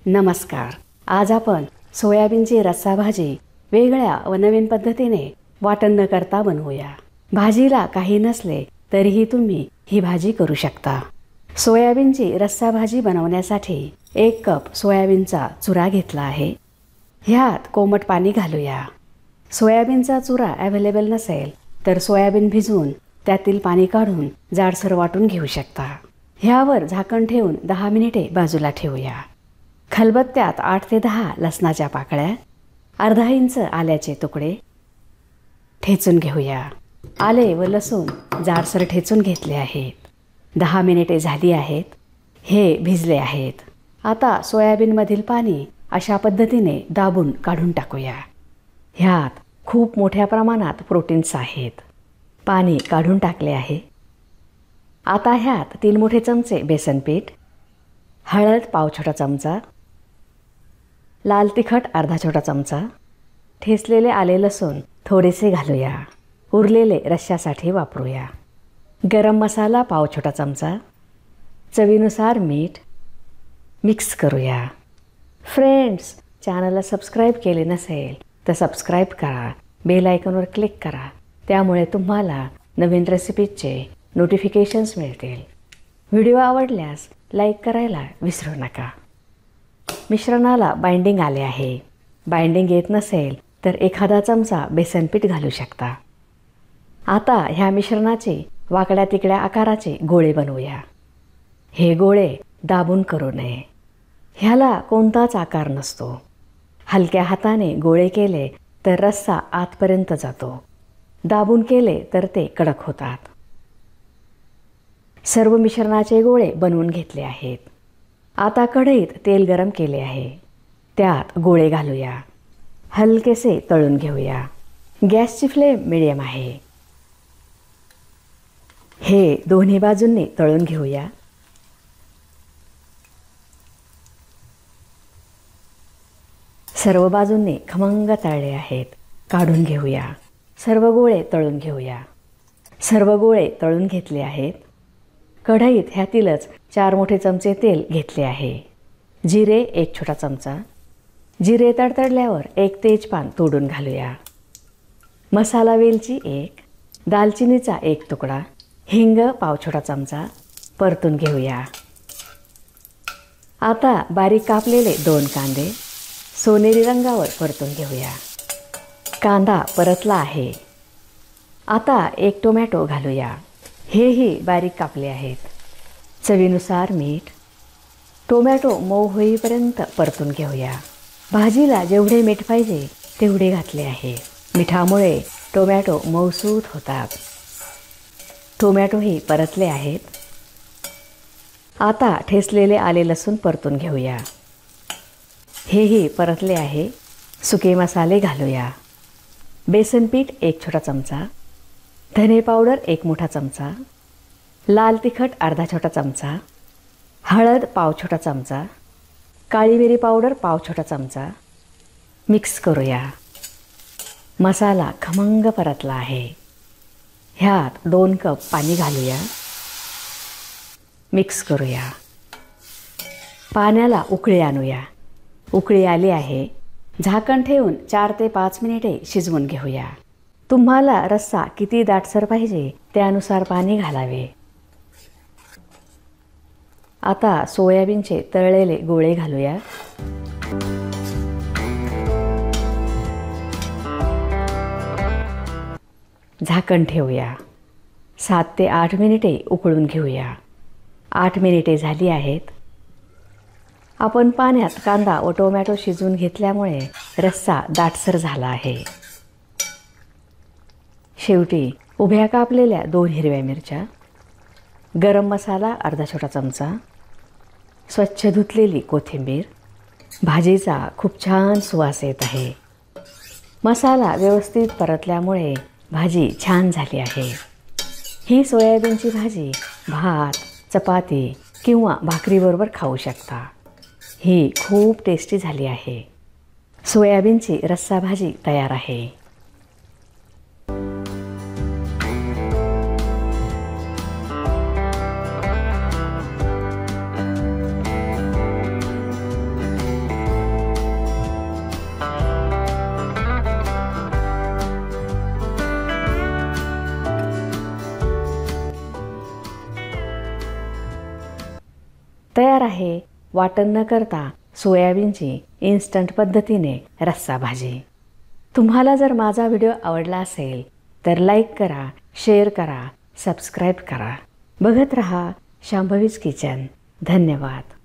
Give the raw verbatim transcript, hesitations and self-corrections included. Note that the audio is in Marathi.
नमस्कार. आज आपण सोयाबीनची रस्सा भाजी वेगळ्या व नवीन पद्धतीने वाटण न करता बनवूया. भाजीला काही नसले तरीही तुम्ही ही भाजी करू शकता. सोयाबीनची रस्सा भाजी बनवण्यासाठी एक कप सोयाबीनचा चुरा घेतला आहे. ह्यात कोमट पाणी घालूया. सोयाबीनचा चुरा अवेलेबल नसेल तर सोयाबीन भिजवून त्यातील पाणी काढून जाडसर वाटून घेऊ शकता. ह्यावर झाकण ठेवून दहा मिनिटे बाजूला ठेवूया. खलबत्त्यात आठ ते दहा लसणाच्या पाकळ्या, अर्धा इंच आल्याचे तुकडे ठेचून घेऊया. आले व लसूण जाडसर ठेचून घेतले आहेत. दहा मिनिटे झाली आहेत. हे भिजले आहेत. आता सोयाबीनमधील पाणी अशा पद्धतीने दाबून काढून टाकूया. ह्यात खूप मोठ्या प्रमाणात प्रोटीन्स आहेत. पाणी काढून टाकले आहे. आता ह्यात तीन मोठे चमचे बेसन पीठ, हळद पाव छोटा चमचा, लाल तिखट अर्धा छोटा चमचा, ठेचलेले आले लसूण थोडेसे घालूया. उरलेले रश्श्यासाठी वापरूया. गरम मसाला पाव छोटा चमचा, चवीनुसार मीठ. मिक्स करूया. फ्रेंड्स, चॅनलला सबस्क्राईब केले नसेल तर सबस्क्राईब करा. बेल आयकॉनवर क्लिक करा. त्यामुळे तुम्हाला नवीन रेसिपीजचे नोटिफिकेशन्स मिळतील. व्हिडिओ आवडल्यास लाईक करायला विसरू नका. मिश्रणाला बाइंडिंग आले आहे. बाइंडिंग येत नसेल तर एखादा चमचा बेसन पीठ घालू शकता. आता ह्या मिश्रणाचे वाकड्या तिकड्या आकाराचे गोळे बनवूया. हे गोळे दाबून करू नये. ह्याला कोणताच आकार नसतो. हलक्या हाताने गोळे केले तर रस्सा आतपर्यंत जातो. दाबून केले तर ते कडक होतात. सर्व मिश्रणाचे गोळे बनवून घेतले आहेत. आता कढईत तेल गरम केले आहे. त्यात गोळे घालूया. हलकेसे तळून घेऊया. गॅसची फ्लेम मिडियम आहे. हे दोन्ही बाजूंनी तळून घेऊया. सर्व बाजूंनी खमंग तळले आहेत. काढून घेऊया. सर्व गोळे तळून घेऊया. सर्व गोळे तळून घेतले आहेत. कढईत ह्यातीलच चार मोठे चमचे तेल घेतले आहे. जिरे एक छोटा चमचा. जिरे तडतडल्यावर एक तेजपान तोडून घालूया. मसाला वेलची एक, दालचिनीचा एक तुकडा, हिंग पाव छोटा चमचा परतून घेऊया. आता बारीक कापलेले दोन कांदे सोनेरी रंगावर परतून घेऊया. कांदा परतला आहे. आता एक टोमॅटो घालूया. हेही बारीक कापले आहेत. चवीनुसार मीठ. टोमॅटो मऊ होईपर्यंत परतून घेऊया. भाजीला जेवढे मीठ पाहिजे तेवढे घातले आहे. मिठामुळे टोमॅटो मऊसूत होतात. टोमॅटोही परतले आहेत. आता ठेचलेले आले लसूण परतून घेऊया. हेही परतले आहे. सुके मसाले घालूया. बेसन पीठ एक छोटा चमचा, धने पावडर एक मोठा चमचा, लाल तिखट अर्धा छोटा चमचा, हळद पाव छोटा चमचा, काळी मिरी पावडर पाव छोटा चमचा. मिक्स करूया. मसाला खमंग परतला आहे. ह्यात दोन कप पाणी घालूया. मिक्स करूया. पाण्याला उकळी आणूया. उकळी आली आहे. झाकण ठेवून चार ते पाच मिनिटे शिजवून घेऊया. तुम्हाला रस्सा किती दाटसर पाहिजे त्यानुसार पाणी घालावे. आता सोयाबीनचे तळलेले गोळे घालूया. झाकण ठेवूया. सात ते आठ मिनिटे उकळून घेऊया. आठ मिनिटे झाली आहेत. आपण पाण्यात कांदा व टोमॅटो शिजवून घेतल्यामुळे रस्सा दाटसर झाला आहे. शेवटी उभ्या कापलेल्या दोन हिरव्या मिरच्या, गरम मसाला अर्धा छोटा चमचा, स्वच्छ धुतलेली कोथिंबीर. भाजीचा खूप छान सुवास येत आहे. मसाला व्यवस्थित परतल्यामुळे भाजी छान झाली आहे. ही सोयाबीनची भाजी भात, चपाती किंवा भाकरीबरोबर खाऊ शकता. ही खूप टेस्टी झाली आहे. सोयाबीनची रस्सा भाजी तयार आहे. तयार आहे वाटण न करता सोयाबीनची इन्स्टंट पद्धतीने रस्सा भाजी. तुम्हाला जर माझा व्हिडिओ आवडला असेल तर लाईक करा, शेअर करा, सबस्क्राईब करा. बघत रहा शांभवीज किचन. धन्यवाद.